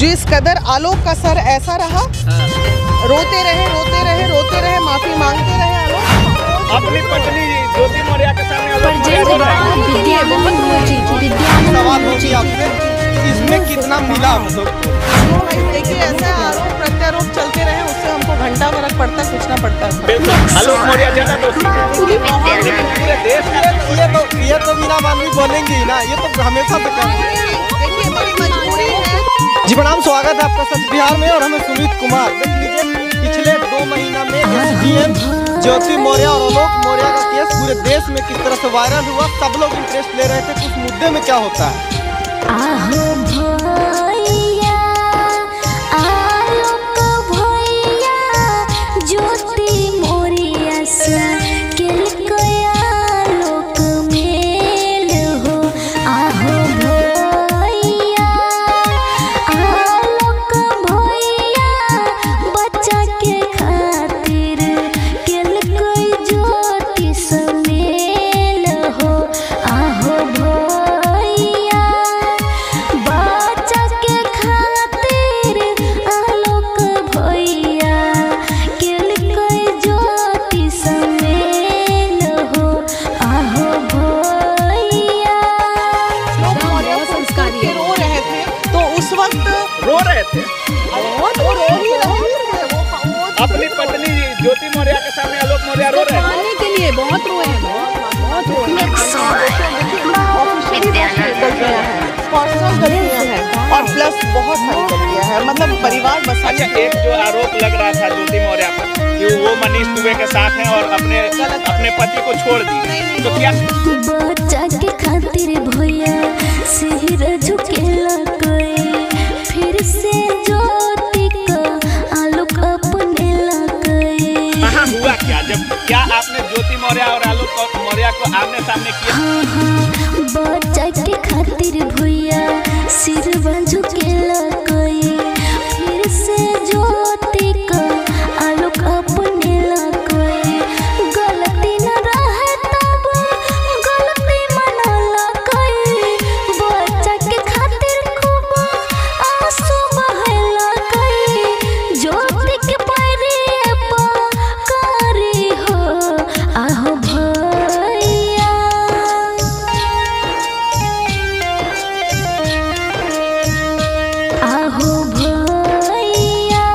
जिस कदर आलोक का सर ऐसा रहा, रोते रहे, माफी मांगते रहे आलोक। अपनी पत्नी ज्योति मौर्य के सामने सवाल हो गया आपसे, इसमें कितना मिला हम लोग को? देखिए ऐसा आरोप प्रत्यारोप चलते रहे, उससे हमको घंटा फर्क पड़ता है, सोचना पड़ता है। आलोक मौर्य ज्यादा दोषी पूरे देश ये तो बिना मानवी बोलेंगे ही ना, ये तो हमेशा से देखिए बड़ी मजबूरी है। जी प्रणाम, स्वागत है आपका सच बिहार में और हमें सुमित कुमार। देख लीजिए पिछले 2 महीना में एसडीएम ज्योति मौर्य और आलोक मौर्य का केस पूरे देश में किस तरह से वायरल हुआ, सब लोग इंटरेस्ट ले रहे थे कि उस मुद्दे में क्या होता है। रो रहे थे अपनी पत्नी ज्योति मौर्य के सामने आलोक मौर्य रो रहे हैं के लिए बहुत रोए हैं, बहुत रोए और प्लस बहुत सारी गलतियां हैं, मतलब परिवार बस। अच्छा, एक जो आरोप लग रहा था ज्योति मौर्य पर कि वो मनीष दुबे के साथ हैं और अपने पति को छोड़ दी, तो क्या बच्चा के खातिर भैया सिर झुकेला कोई, फिर से ज्योति को आलोक अपने लगे। कहाँ हुआ क्या आपने ज्योति मौर्य और आलोक मौर्य को आमने सामने किया? बच्चा के खातिर भैया सिर झुकेला कोई, फिर से ज्योति को आलोक अपने लगे। गलती न रहे तब गलती मनला कोई, बच्चा के खातिर खूब आंसू बहेला कोई, ज्योति के पैरी पकारी हो आहो भैया। आहो भैया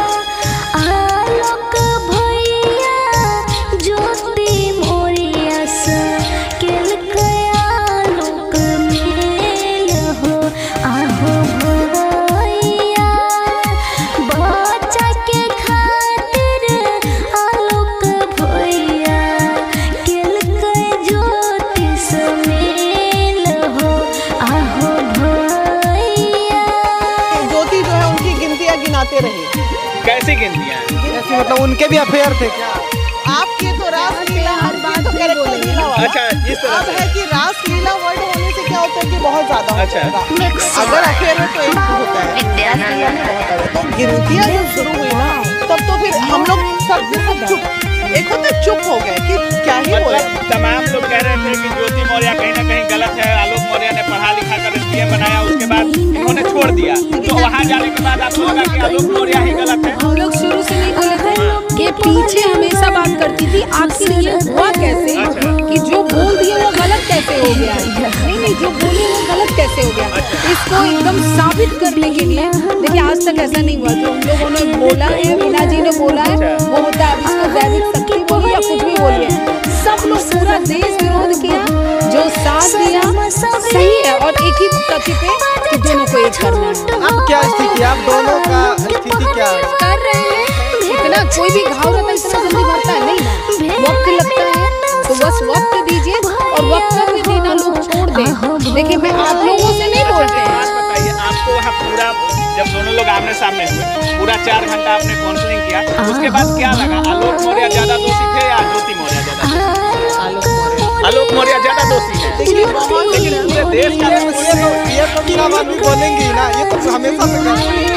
आलोक भैया ज्योति मौर्य से केल आलोक मेल हो। आहो भैया बच्चा के खातिर आलोक भैया केल ज्योति से मेल हो। आहो भैया ज्योति जो है उनकी गिनतियां गिनाते रहे। कैसी गिनतियां? ऐसे मतलब उनके भी अफेयर थे क्या? आपके तो रासलीला हर बात तो करेक्टर लीला वाला। अच्छा, इस तरह अब है कि रासलीला वर्ड होने से क्या होता है कि बहुत ज्यादा अच्छा। अगर अफेयर है तो एक होता है, तो गिनतियां जब शुरू हुई ना तब तो फिर हम लोग सब चुप, एक होता है चुप हो गए कि क्या ही बोले। मतलब तमाम लोग कह रहे थे कि ज्योति मौर्य कहीं ना कहीं गलत है, आलोक मौर्य ने पढ़ा लिखा कर एसडीएम बनाया, उसके बाद इन्होंने छोड़ दिया, तो वहाँ जाने के बाद आपको लगा कि आलोक मौर्य ही गलत है? हम लोग शुरू से नहीं बोले थे कि पीछे हमेशा बात करती थी आखिर ये हुआ कैसे कि जो बोल दिया वो गलत कैसे हो गया, नहीं जो बोले वो गलत कैसे हो गया, इसको एकदम साबित करने के लिए। देखिए आज तक ऐसा नहीं हुआ, जो उन लोगों ने बोला है, मीना जी ने बोला है वो होता है। इसको दैविक शक्ति बोलिए या कुछ भी बोलिए, सब लोग पूरा देश विरोध किया, जो साथ दिया सही है और एक ही कथी पे कि दोनों को एक करना है। अब क्या स्थिति, आप दोनों का स्थिति क्या है? कर रहे हैं, इतना कोई भी घाव रहता है इतना जल्दी भरता है नहीं ना, वक्त लगता है, तो बस वक्त दीजिए और वक्त में देना लोग छोड़ दें। देखिए मैं आप लोगों से नहीं बोलते हैं। बात बताइए, आपको वहाँ पूरा जब दोनों लोग आमने सामने हुए पूरा 4 घंटा आपने काउंसलिंग किया, उसके बाद क्या लगा? आलोक मौर्य ज्यादा दोषी थे या ज्योति मौर्य ज्यादा दोषी? आलोक मौर्य ज्यादा दोषी है, लेकिन पूरे देश का ये तो बिना मानवी बोलेंगे ही ना, ये तो हमेशा से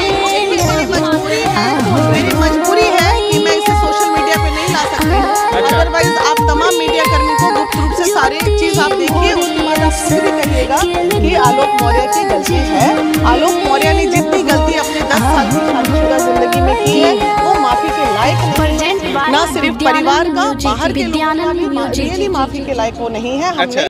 मेरी मजबूरी है कि मैं इसे सोशल मीडिया पे नहीं ला सकती। अदरवाइज आप तमाम मीडिया कर्मी को गुप्त रूप से सारी चीज आप देखिए, उसके बाद आप खुद भी कहिएगा कि आलोक मौर्य की गलती है। आलोक मौर्य ने जितनी गलती अपने ना सिर्फ परिवार का, बाहर के लोगों का भी रियली माफी के लायक वो नहीं है। हमने